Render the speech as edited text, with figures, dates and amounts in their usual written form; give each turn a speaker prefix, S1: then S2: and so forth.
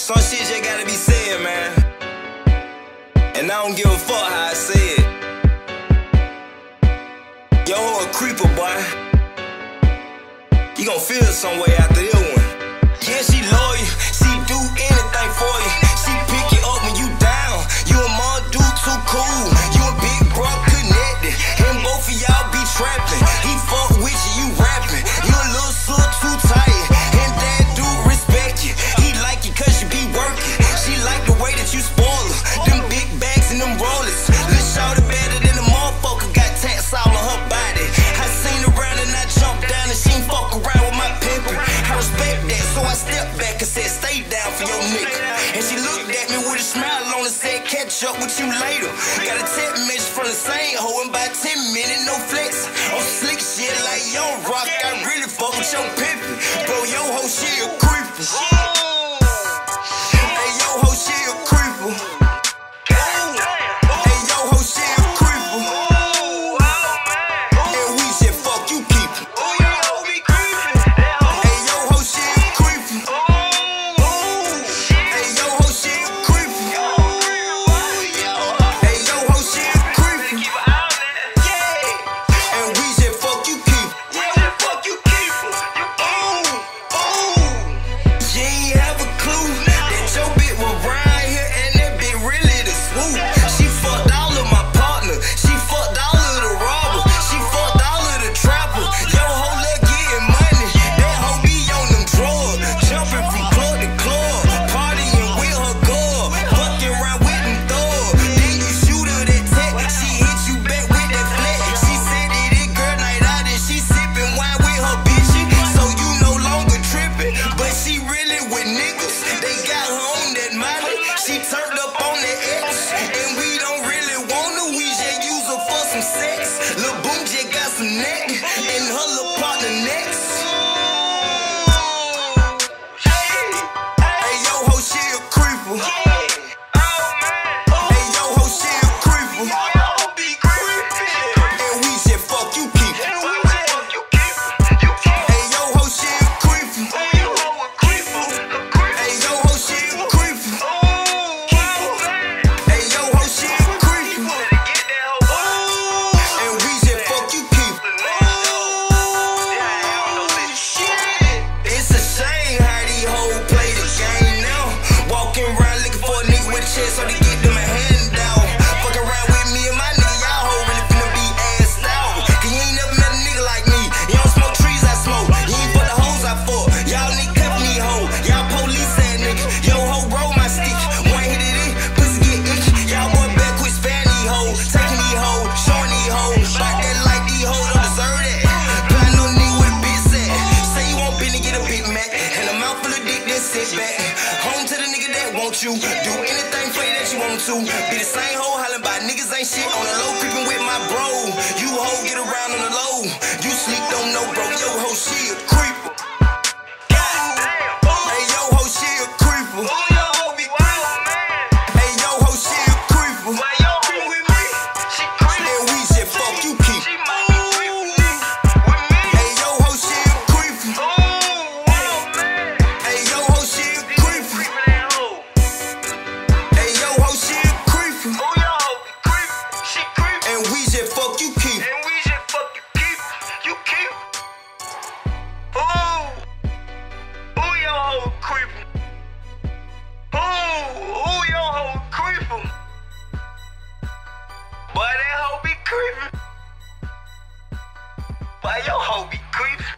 S1: Some shit just gotta be said, man. And I don't give a fuck how I say it. Yo, hoe a creeper, boy. You gon' feel some way after this one. Yeah, she loyal. She do anything for you. She pick you up when you down. You and mom do too cool. You and big bro connected. And both of y'all be trapping. He fuck with you, you rapping. You a little slut too tight. And that dude respect you. He like you cause you be working. She like the way that you spoil her. Them big bags and them rollers. Little shorty better than the motherfucker. Got tats all on her body. I seen her around and I jumped down and she ain't fuck around with my pimpin'. I respect that, so I stepped back and said, stay down for your nigga. And she looked at me with a smile on and said, catch up with you later. Got a text message from the same hoe in about 10 minutes, no flex. On slick shit like Young Rock, I really fuck with your pimpin'. Bro, yo hoe, she a creeper. Hey, yo hoe, she a creeper. Hey, yo hoe, she a creeper. And we said, fuck you, keep it. Hey, yo hoe, she a creeper. Hey, yo hoe, she a creeper. Hey, yo hoe, she a creeper. And we said, fuck you, keep it. She ain't have a clue that your bitch was right here and that bitch really the swoop. She fucked all of my partner. She fucked all of the robbers. She fucked all of the trappers. Yo hoe love getting money. That hoe be on them drugs. Jumping from club to club. Partying with her girl. Fucking around with them thugs. Then you shoot her that tech. She hit you back with that flat. She said that it girl night out and she sipping wine with her bitches. So you no longer tripping. But she really with niggas. They got her on that molly. She turned up on that X. And we don't really want her. We just use her for some sex. Lil' Boom just got some neck. And her little partner next. Hey, yo ho, she a creeper. Hey, yo ho, she a creeper. And we said fuck you, keep it. Hey, yo ho, she a creeper. Hey, yo ho, she a creeper. Hey, yo ho, she a creeper. And we said fuck you, keep it. It's a shame how these hoes play the game now. Walking around looking for a nigga with a chest so they get them a handout. Fuck around with me and my nigga, y'all hoes really finna be assed out. Cause you ain't never met a nigga like me. You don't smoke trees, I smoke. You ain't fuck the hoes I fuck. Y'all nigga company hoe. Y'all police ass nigga. Yo ho, roll my stick. One hit it in, pussy get itchy. Y'all boy back quit spanning these hoes. Taking these hoes, showing these hoes. Like that like these hoes don't deserve that. Blind no nigga with a big set. Say you want Benny, get a Big Mac. And a mouthful of dick, then sit back. Home to the nigga that want you. Do anything for you that you want to. Be the same hoe hollering about niggas ain't shit. On the low, creeping with my bro. You hoe get around on the low. You sleep, don't know, bro. Yo hoe, she a creeper. Hey, yo hoe, she a creeper. Hey, yo hoe, she a creeper. And we said fuck you, keep it. Hey, yo hoe, she a creeper. Hey, yo hoe, she a creeper. Hey, yo hoe, she a creeper. And we said fuck you, keep it.
S2: Boy, that hoe be creepin'. Boy, your hoe be creepin'.